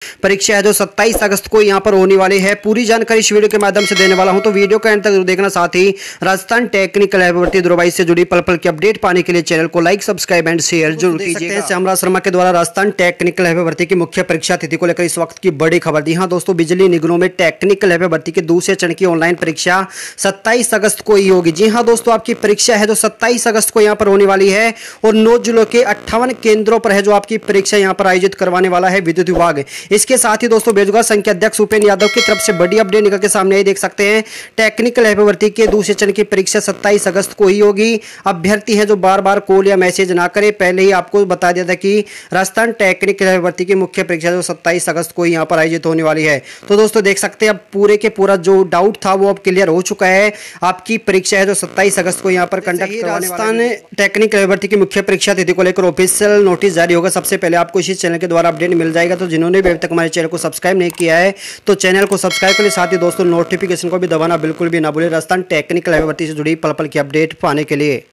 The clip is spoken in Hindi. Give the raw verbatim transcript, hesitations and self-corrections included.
परीक्षा है जो सत्ताईस अगस्त को यहाँ पर होने वाली है। पूरी जानकारी इस वीडियो के माध्यम से देने वाला हूं, तो वीडियो का अंत तक देखना। साथ ही राजस्थान टेक्निकल लाइव भर्ती दुरबाई से जुड़ी पल पल की अपडेट पाने के लिए चैनल को लाइक, सब्सक्राइब एंड शेयर जरूर कीजिएगा। श्यामराज शर्मा के द्वारा राजस्थान टेक्निकल लाइव भर्ती की मुख्य परीक्षा तिथि को लेकर इस वक्त की बड़ी खबर दी। हाँ दोस्तों, बिजली निगमों में टेक्निकल लाइव भर्ती के दूसरे चरण की ऑनलाइन परीक्षा सत्ताईस अगस्त को ही होगी। जी हाँ दोस्तों, आपकी परीक्षा है जो सत्ताईस अगस्त को यहाँ पर होने वाली है और नौ जिलों के अट्ठावन केंद्रों पर है जो आपकी परीक्षा यहाँ पर आयोजित करवाने वाला है विद्युत विभाग। इसके साथ ही दोस्तों बेरोजगार संघ के अध्यक्ष उपेंद्र यादव की तरफ से बड़ी अपडेट निकल के सामने आई। देख सकते हैं टेक्निकल लाइव भर्ती के दूसरे चरण की परीक्षा सत्ताईस अगस्त को ही होगी। अभ्यर्थी है जो बार बार कॉल या मैसेज ना करे, पहले ही आपको बता दिया था कि राजस्थान टेक्निकल लाइव भर्ती की मुख्य परीक्षा जो सत्ताईस अगस्त को यहाँ पर आयोजित होने वाली है। तो दोस्तों देख सकते हैं अब पूरे के पूरा जो डाउट था वो अब क्लियर हो चुका है। आपकी परीक्षा है जो सत्ताईस अगस्त को यहाँ पर कंडक्ट राजस्थान टेक्निकल लाइव भर्ती की मुख्य परीक्षा तिथि को लेकर ऑफिशियल नोटिस जारी होगा। सबसे पहले आपको इसी चैनल के द्वारा अपडेट मिल जाएगा। तो जिन्होंने भी अभी तक हमारे चैनल को सब्सक्राइब नहीं किया है तो चैनल को सब्सक्राइब करें। साथ ही दोस्तों नोटिफिकेशन को भी दबाना बिल्कुल भी ना भूलें राजस्थान टेक्निकल लाइव भर्ती से जुड़ी पल पल की अपडेट पाने के लिए।